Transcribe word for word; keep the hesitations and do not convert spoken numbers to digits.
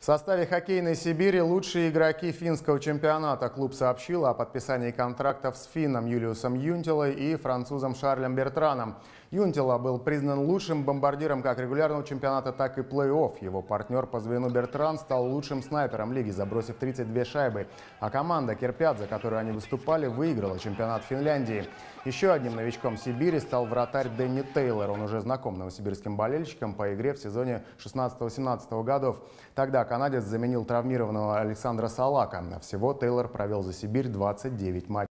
В составе хоккейной Сибири лучшие игроки финского чемпионата. Клуб сообщил о подписании контрактов с финном Юлиусом Юнтилой и французом Шарлем Бертраном. Юнтила был признан лучшим бомбардиром как регулярного чемпионата, так и плей-офф. Его партнер по звену Бертран стал лучшим снайпером лиги, забросив тридцать две шайбы. А команда «Кирпят», за которую они выступали, выиграла чемпионат Финляндии. Еще одним новичком Сибири стал вратарь Дэнни Тейлор. Он уже знаком новосибирским болельщикам по игре в сезоне шестнадцатого-семнадцатого годов. Тогда канадец заменил травмированного Александра Салака. Всего Тейлор провел за Сибирь двадцать девять матчей.